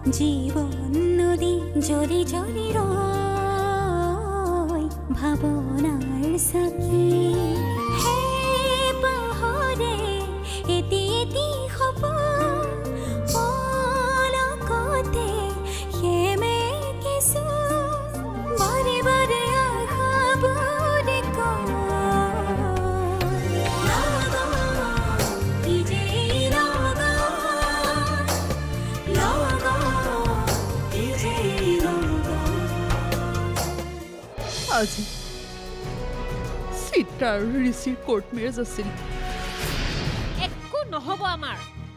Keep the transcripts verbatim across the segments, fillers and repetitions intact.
জীবন নদী জরি জরি রয় ভাবনার সাথী হে পাহরে এটি এটি খবর পলকতে হেমে কিছু বারে বারে আশাবোৰে কয় আজি চিত্ৰা আৰু ঋষিৰ কোৰ্ট মেৰেজ আছিল একো নহব আমাৰ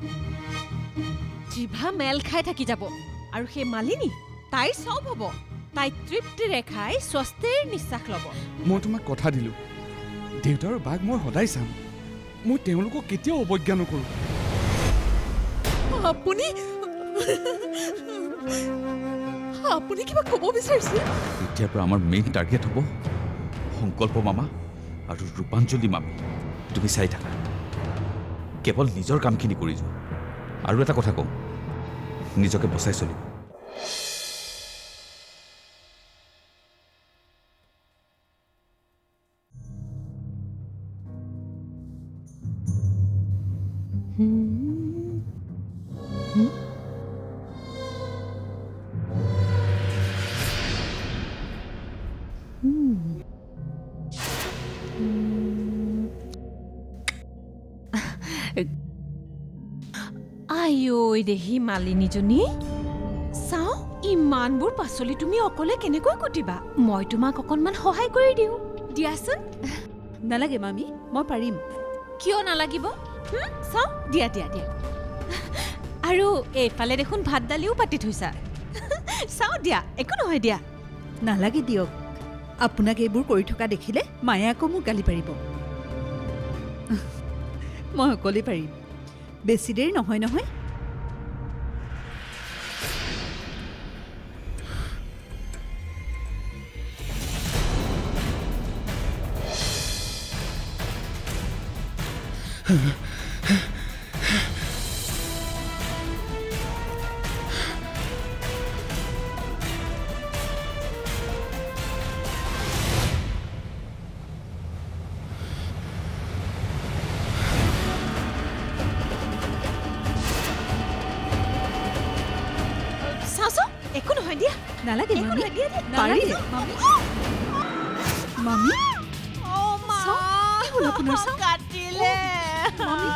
জিভা মেল খাই থাকি যাব আৰু সেই মালিনী তাইৰ চব হ'ব তাই তৃপ্তিৰে খাই স্বস্তিৰ নিশ্বাস ল'ব মই তোমাক কথা দিলোঁ দেউতাৰ বাঘ মই সদায় চাম মই তেওঁলোকক কেতিয়াও অৱজ্ঞা নকৰোঁ আপুনি আপুনি কিবা ক'ব বিচাৰিছে এতিয়াৰ পৰা আমাৰ মেইন টাৰ্গেট হ'ব সংকল্প মামা আৰু ৰূপাঞ্জলি মামী তুমি চাই থাকা কেৱল নিজৰ কামখিনি কৰি যোৱা আৰু এটা কথা কওঁ নিজকে বচাই চলিব আইঐ দেহি মালিনীজনী চাও ইমানবোৰ পাচলি তুমি অকলে কেনেকৈ কুটিবা মই তোমাক অকণমান সহায় কৰি দিওঁ দিয়াচোন নালাগে মামী মই পাৰিম কিয় নালাগিব চাও দিয়া দিয়া দিয়া আৰু এইফালে দেখোন ভাত দালিও পাতি থৈছা চাও দিয়া একো নহয় দিয়া নালাগে দিয়ক আপোনাক এইবোৰ কৰি থকা দেখিলে মায়ে আকৌ মোক গালি পাৰিব মই অকলে পাৰিম বেছি দেৰি নহয় নহয় নালাগে মামী পাৰি মামী মামী ও মা আপোনাৰ কাটিলে মামী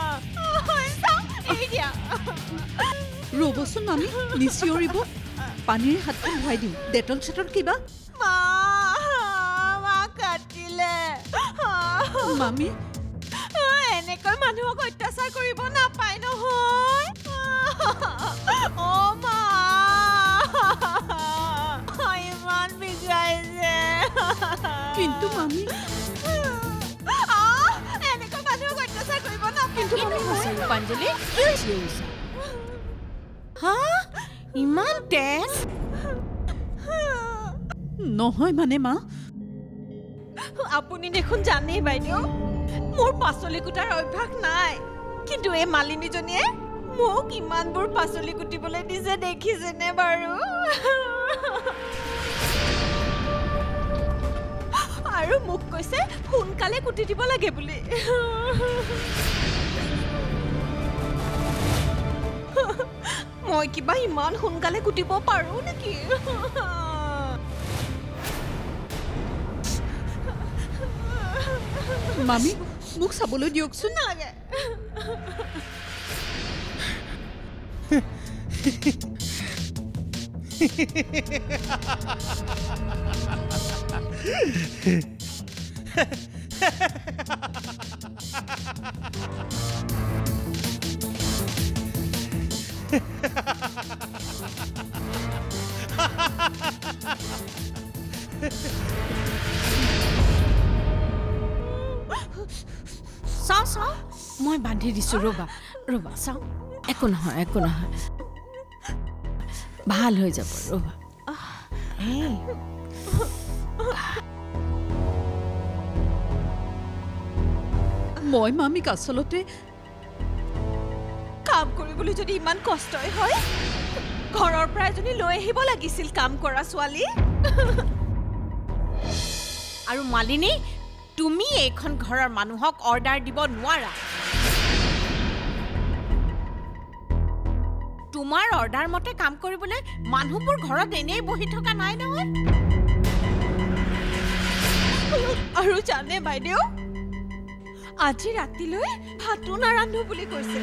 এই দিয়া ৰ'বচোন মামী নিচিঞৰিব পানীৰে হাতখন ধুৱাই দিওঁ ডেটল চেটল কিবা মা মা কাটিলে মামী এনেকৈ মানুহক অত্যাচাৰ কৰিব নাপায় নহয় ও মা ইমান বিজাইছে কিন্তু মামী এনেকৈ মানুহক অত্যাচাৰ কৰিব নাপায় কিন্তু ৰূপাঞ্জলি হা ইমান তেজ নহয় মানে মা আপুনি দেখোন জানেই বাইদেউ মোৰ পাচলি কুটাৰ অভ্যাস নাই কিন্তু এই মালিনীজনীয়ে মোক ইমানবোৰ পাচলি কুটিবলৈ দিছে দেখিছেনে বাৰু আৰু মোক কৈছে সোনকালে কুটি দিব লাগে বুলি মই কিবা ইমান সোনকালে কুটিব পাৰোঁ নেকি মামী মোক চাবলৈ দিয়কচোন নালাগে চাও চাও মই বান্ধি দিছোঁ ৰ'বা ৰ'বা চাও একো নহয় একো নহয় ভাল হৈ যাব ৰ'বা মই মামীক আচলতে কাম কৰিবলৈ যদি ইমান কষ্টই হয় ঘৰৰ পৰা এজনী লৈ আহিব লাগিছিল কাম কৰা ছোৱালী আৰু মালিনী তুমি এইখন ঘৰৰ মানুহক অৰ্ডাৰ দিব নোৱাৰা তোমাৰ অৰ্ডাৰ মতে কাম কৰিবলৈ মানুহবোৰ ঘৰত এনেই বহি থকা নাই নহয় আৰু জানে বাইদেউ আজি ৰাতিলৈ ভাতো নাৰান্ধো বুলি কৈছে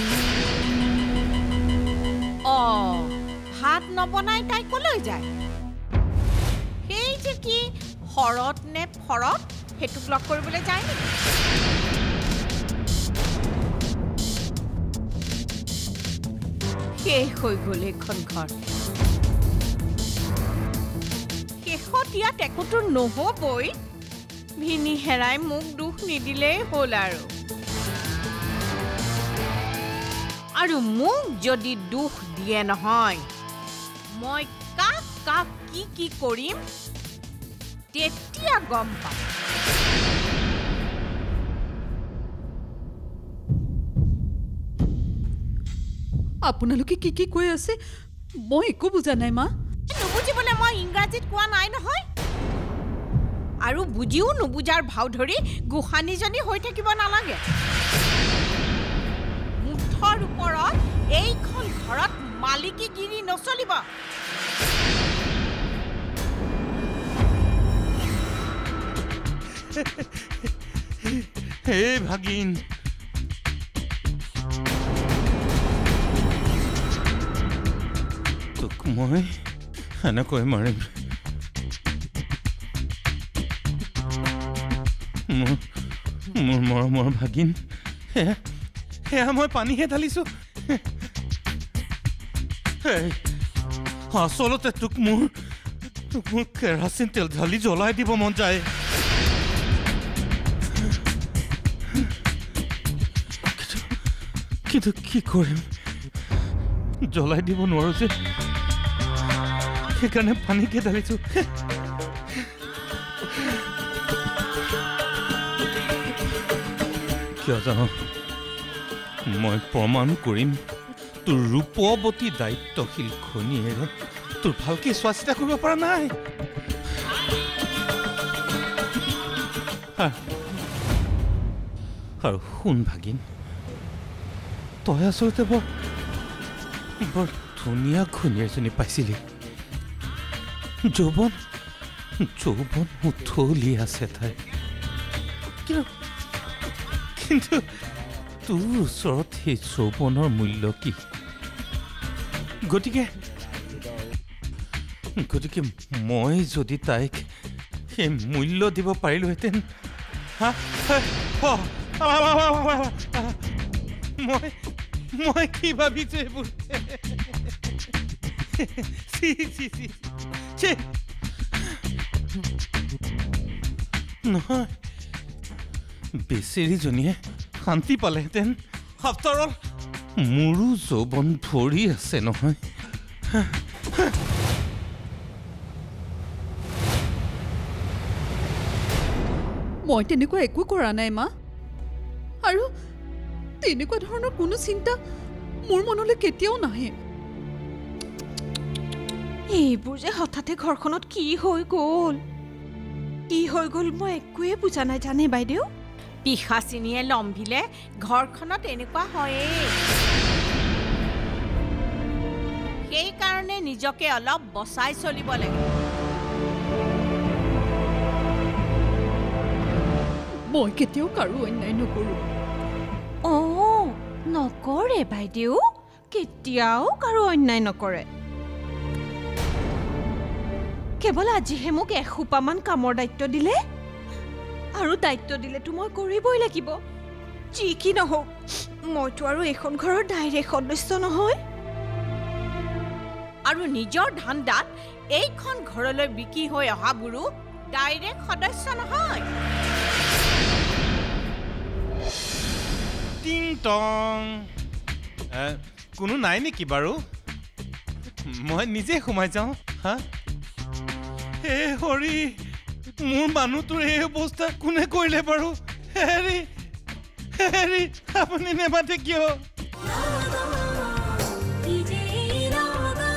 অ ভাত নবনাই তাই কলৈ যায় সেই যে কি হৰত নে ফৰত হেতুক লগ কৰিবলৈ যায় নেকি শেষ হৈ গ'ল এখন ঘৰ শেষত ইয়াত একোটো নহবই ভিনি হেৰাই মোক দুখ নিদিলেই হ'ল আৰু আৰু মোক যদি দুখ দিয়ে নহয় মই কাক কাক কি কি কৰিম তেতিয়া গম পাম আপোনালোকে কি কি কৈ আছে মই একো বুজা নাই মা নুবুজিবলৈ মই ইংৰাজীত কোৱা নাই নহয় আৰু বুজিও নুবুজাৰ ভাও ধৰি গোসানীজনী হৈ থাকিব নালাগে মুঠৰ ওপৰত এইখন ঘৰত মালিকীগিৰি নচলিব হে ভাগিন তোক মই এনেকৈ মাৰিম মোৰ মোৰ মৰমৰ ভাগিন সেয়া মই পানীহে ঢালিছো আচলতে তোক মোৰ তোক মোৰ কেৰাচিন তেল ঢালি জ্বলাই দিব মন যায় কিন্তু কি কৰিম জ্বলাই দিব নোৱাৰো যে সেইকাৰণে পানীকে ঢালিছো কিয় জানো মই প্ৰমাণ কৰিম তোৰ ৰূপৱতী দায়িত্বশীল ঘৈণীয়েৰে তোৰ ভালকে চোৱা চিতা কৰিব পৰা নাই আৰু শুন ভাগিন তই আচলতে বৰ বৰ ধুনীয়া ঘৈণী এজনী পাইছিলি যৌৱন যৌৱন উঠলি আছে তাই কিন্তু তোৰ ওচৰত সেই যৌৱনৰ মূল্য কি গতিকে গতিকে মই যদি তাইক সেই মূল্য দিব পাৰিলোহেঁতেন হা মই মই কি ভাবিছো এইবোৰ নহয় বেচেৰীজনীয়ে শান্তি পালেহেঁতেন আফটাৰ অল মোৰো যৌৱন ভৰি আছে নহয় মই তেনেকুৱা একো কৰা নাই মা আৰু তেনেকুৱা ধৰণৰ কোনো চিন্তা মোৰ মনলৈ কেতিয়াও নাহে এইবোৰ যে হঠাতে ঘৰখনত কি হৈ গ'ল কি হৈ গ'ল মই একোৱে বুজা নাই জানে বাইদেউ পিশাচিনীয়ে লম্ভিলে ঘৰখনত এনেকুৱা হয়েই সেইকাৰণে নিজকে অলপ বচাই চলিব লাগে মই কেতিয়াও কাৰো অন্যায় নকৰোঁ অঁ নকৰে বাইদেউ কেতিয়াও কাৰো অন্যায় নকৰে কেৱল আজিহে মোক এসোপামান কামৰ দায়িত্ব দিলে আৰু দায়িত্ব দিলেতো মই কৰিবই লাগিব যি কি নহওক মইতো আৰু এখন ঘৰৰ ডাইৰেক্ট সদস্য নহয় আৰু নিজৰ ধান্দাত এইখন ঘৰলৈ বিকি হৈ অহাবোৰো ডাইৰেক্ট সদস্য নহয় টিং টং কোনো নাই নেকি বাৰু মই নিজে সোমাই যাওঁ হা হে হৰি মোৰ মানুহটোৰ এই অৱস্থা কোনে কৰিলে বাৰু হেৰি হেৰি আপুনি নেমাতে কিয় Logon, D J Logon.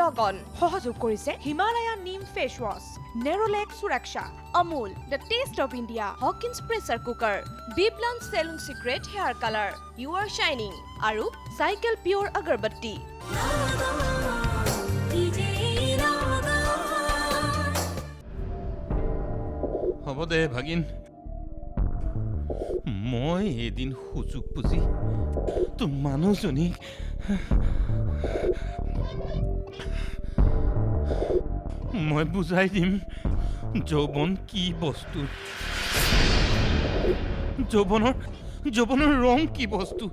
লগন সহযোগ কৰিছে হিমালয়ান নিম face wash Nerolac Suraksha Amul the taste of India Hawkins pressure cooker বিপ্লান চেলুন secret hair colour you are shining আৰু চাইকেল পিয়ৰ আগৰবত্তি হ'ব দে ভাগিন মই এদিন সুযোগ বুজি তোৰ মানুহজনীক মই বুজাই দিম যৌৱন কি বস্তু যৌৱনৰ যৌৱনৰ ৰং কি বস্তু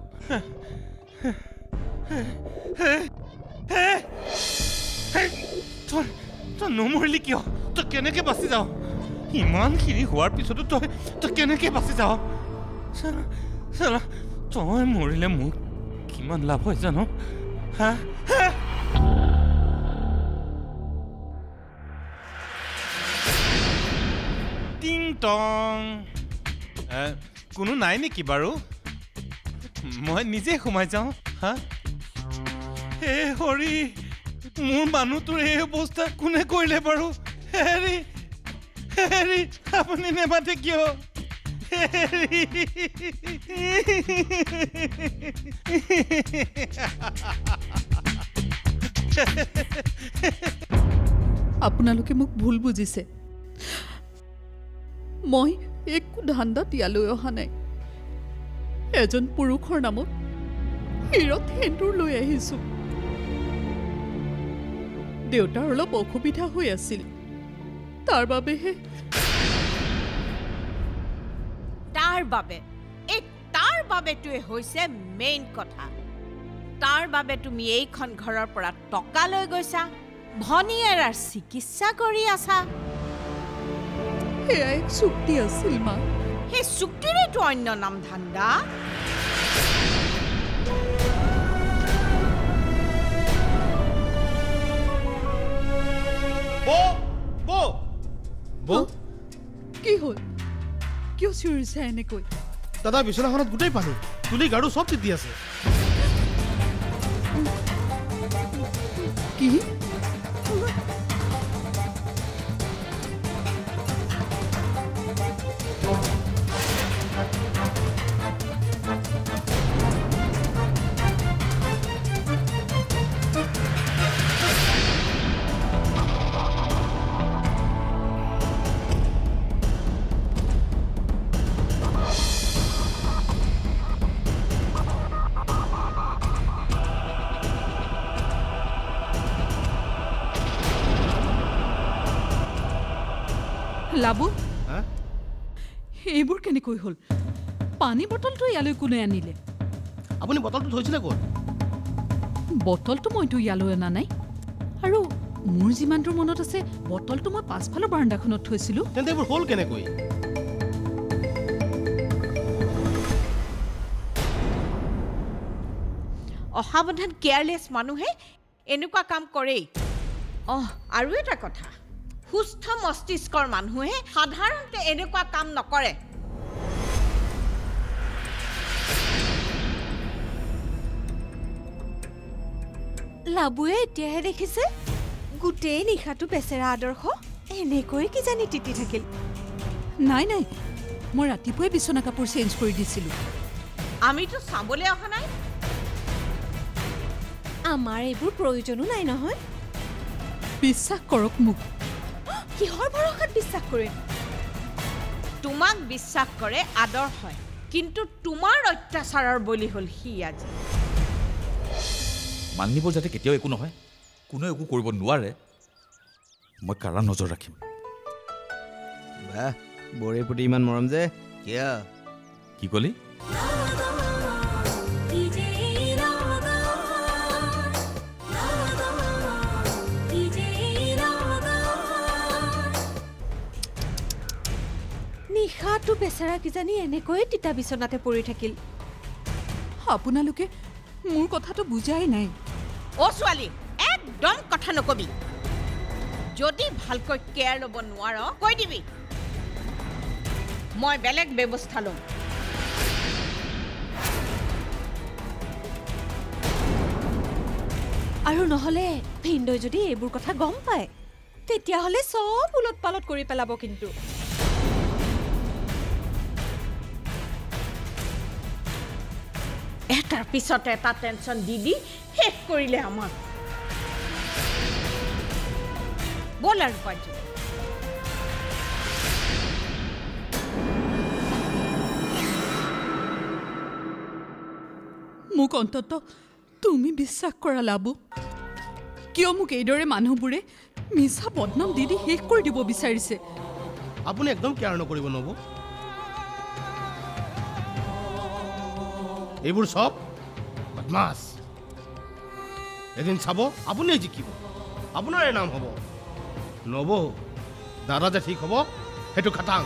তই তই নমৰিলি কিয় তই কেনেকে বাচি যাৱ ইমানখিনি হোৱাৰ পিছতো তই তই কেনেকে বাচি যাৱ চালা তই মৰিলে মোক কিমান লাভ হয় জানো হা টিং টং কোনো নাই নেকি বাৰু মই নিজে সোমাই যাওঁ হা হে হৰি মোৰ মানুহটোৰ এই অৱস্থা কোনে কৰিলে বাৰু হেৰি হেৰি আপুনি নেমাতে কিয় আপোনালোকে মোক ভুল বুজিছে মই একো ধান্দাত ইয়ালৈ অহা নাই এজন পুৰুষৰ নামত হিৰত সেন্দুৰ লৈ আহিছো দেউতাৰ অলপ অসুবিধা হৈ আছিল তাৰ বাবেহে তাৰ বাবে এই তাৰ বাবেটোৱে হৈছে মেইন কথা তাৰ বাবে তুমি এইখন ঘৰৰ পৰা টকা লৈ গৈছা ভনীয়েৰাৰ চিকিৎসা কৰি আছা এয়া এক চুক্তি আছিল মা সেই চুক্তিৰেতো অন্য নাম ধান্দা বৌ বৌ বৌ কি হ'ল কিয় চিঞৰিছে এনেকৈ দাদা বিছনাখনত গোটেই পানী তুলি গাৰু চব তিতি আছে কি লাবু এইবোৰ কেনেকৈ হ'ল পানী বটলটো ইয়ালৈ কোনে আনিলে আপুনি বটলটো থৈছিলে ক'ত বটলটো মইতো ইয়ালৈ অনা নাই আৰু মোৰ যিমানটোৰ মনত আছে বটলটো মই পাছফালৰ বাৰাণ্ডাখনত থৈছিলোঁ তেন্তে এইবোৰ হ'ল কেনেকৈ অসাৱধান কেয়াৰলেছ মানুহে এনেকুৱা কাম কৰেই অহ আৰু এটা কথা সুস্থ মস্তিষ্কৰ মানুহে সাধাৰণতে এনেকুৱা কাম নকৰে লাবুৱে এতিয়াহে দেখিছে গোটেই নিশাটো বেচেৰা আদৰ্শ এনেকৈ কি জানি তিতি থাকিল নাই নাই মই ৰাতিপুৱাই বিচনা কাপোৰ চেঞ্জ কৰি দিছিলোঁ আমিতো চাবলৈ অহা নাই আমাৰ এইবোৰ প্ৰয়োজনো নাই নহয় বিশ্বাস কৰক মোক কিহৰ ভৰসাত বিশ্বাস কৰিম তোমাক বিশ্বাস কৰে আদৰ্শই কিন্তু তোমাৰ অত্যাচাৰৰ বলি হ'ল সি আজি মানিব যাতে কেতিয়াও একো নহয় কোনো একো কৰিব নোৱাৰে মই কাৰা নজৰ ৰাখিম বাহ বৰে প্ৰতি ইমান মৰম যে কিয় কি কলি নিশাটো বেচেৰা কিজানি এনেকৈয়ে তিতা বিচনাতে পৰি থাকিল আপোনালোকে মোৰ কথাটো বুজাই নাই অ ছোৱালী একদম কথা নকবি যদি ভালকৈ কেয়াৰ ল'ব নোৱাৰ কৈ দিবি মই বেলেগ ব্যৱস্থা ল'ম আৰু নহ'লে ভিন্দই যদি এইবোৰ কথা গম পায় তেতিয়াহ'লে চব উলট পালট কৰি পেলাব কিন্তু এটাৰ পিছত এটা টেনশ্যন দি দি শেষ কৰিলে আমাক বল আৰু পাঞ্জু মোক অন্তত তুমি বিশ্বাস কৰা লাবু কিয় মোক এইদৰে মানুহবোৰে মিছা বদনাম দি দি শেষ কৰি দিব বিচাৰিছে আপুনি একদম কেয়াৰ নকৰিব নব এইবোৰ সব বদমাছ এদিন চাব আপুনি জিকিব আপোনাৰ নাম হ'ব নব দাদা যে ঠিক হ'ব সেইটো খাটাং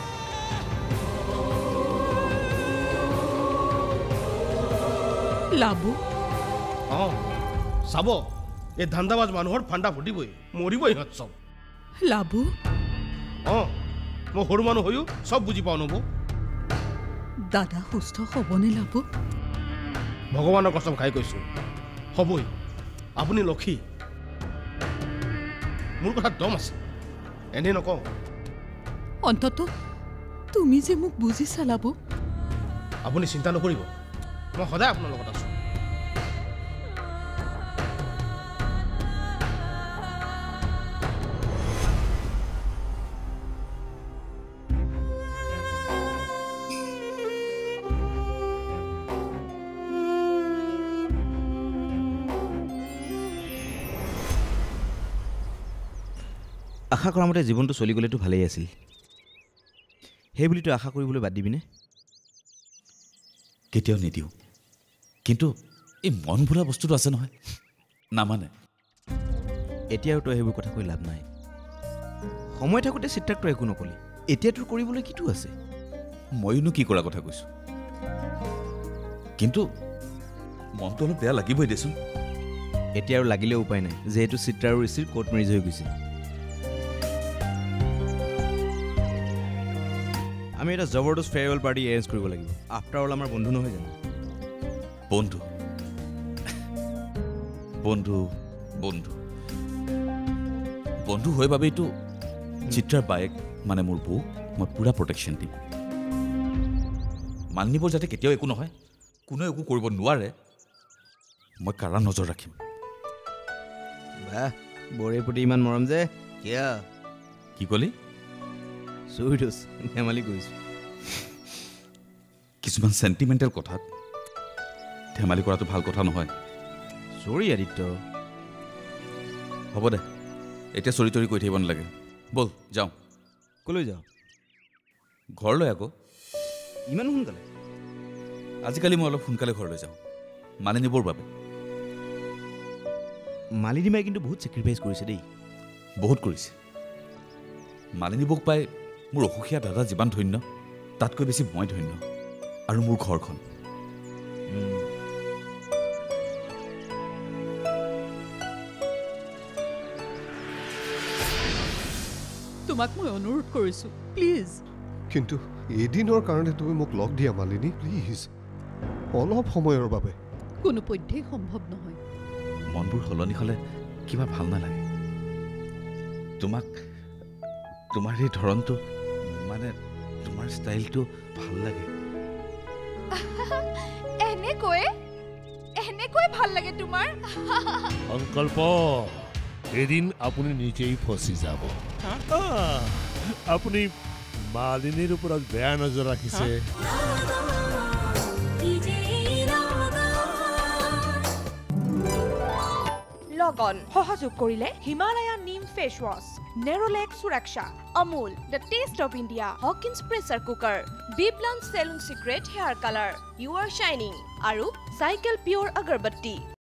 লাবু অঁ চাব এই ধান্দাবাজ মানুহৰ ফাণ্ডা ফুটিবই মৰিবই ইহঁত চব লাবু অঁ মই সৰু মানুহ হৈও চব বুজি পাওঁ নব দাদা সুস্থ হ'বনে লাবু ভগৱানৰ কসম খাই কৈছোঁ হ'বই আপুনি লক্ষী মোৰ কথা দম আছে এনেই নকওঁ অন্তত তুমি যে মোক বুজিছা লাবু আপুনি চিন্তা নকৰিব মই সদায় আপোনাৰ লগত আছোঁ আশা কৰা মতে জীৱনটো চলি গ'লেতো ভালেই আছিল সেই বুলিতো আশা কৰিবলৈ বাদ দিবিনে কেতিয়াও নিদিওঁ কিন্তু এই মন ভোলা বস্তুটো আছে নহয় নামানে এতিয়াও তই সেইবোৰ কথা কৈ লাভ নাই সময় থাকোঁতে চিত্ৰাক তই একো নকলি এতিয়া তোৰ কৰিবলৈ কিটো আছে মইনো কি কৰা কথা কৈছোঁ কিন্তু মনটো অলপ বেয়া লাগিবই দেচোন এতিয়া আৰু লাগিলে উপায় নাই যিহেতু চিত্ৰা আৰু ঋষিৰ কোৰ্ট মেৰিজ হৈ গৈছে আমি এটা জবৰদস্ত ফেয়াৰৱেল পাৰ্টি এৰেঞ্জ কৰিব লাগিব আফটাৰ অল আমাৰ বন্ধু নহয় জানো বন্ধু বন্ধু বন্ধু বন্ধু হৈ বাবেইতো চিত্ৰাৰ বায়েক মানে মোৰ বৌ মই পূৰা প্ৰটেকশ্যন দিম মালিনীবোৰ যাতে কেতিয়াও একো নহয় কোনেও একো কৰিব নোৱাৰে মই কাৰা নজৰ ৰাখিম বাহ বৌৰে প্ৰতি ইমান মৰম যে কিয় কি ক'লি চুই দোষ ধেমালি কৰিছোঁ কিছুমান চেণ্টিমেণ্টেল কথাত ধেমালি কৰাটো ভাল কথা নহয় চৰি আদিত্য হ'ব দে এতিয়া চৰি তৰি কৈ থাকিব নালাগে ব'ল যাওঁ ক'লৈ যাওঁ ঘৰলৈ আকৌ ইমান সোনকালে আজিকালি মই অলপ সোনকালে ঘৰলৈ যাওঁ মালিনীবোৰ বাবে মালিনী মায়ে কিন্তু বহুত ছেক্ৰিফাইচ কৰিছে দেই বহুত কৰিছে মালিনীবুক পাই মোৰ অসুখীয়া দাদা যিমান ধন্য তাতকৈ বেছি মই ধন্য আৰু মোৰ ঘৰখন তোমাক মই অনুৰোধ কৰিছোঁ প্লিজ কিন্তু এদিনৰ কাৰণে তুমি মোক লগ দিয়া মালিনী প্লিজ অলপ সময়ৰ বাবে কোনোপধ্যেই সম্ভৱ নহয় মনবোৰ সলনি হ'লে কিবা ভাল নালাগে তোমাক তোমাৰ এই ধৰণটো মানে তোমাৰ ষ্টাইলটো ভাল লাগে এনেকৈ এনেকৈ ভাল লাগে তোমাৰ সংকল্প এদিন আপুনি নিজেই ফচি যাব আপুনি মালিনীৰ ওপৰত বেয়া নজৰ ৰাখিছে লগন সহযোগ কৰিলে হিমালয়ান নিম face wash Nerolac Suraksha Amul the taste of India Hawkins pressure cooker বিপ্লান চেলুন secret hair colour you are শ্বাইনিং আৰু চাইকেল পিয়ৰ আগৰবত্তি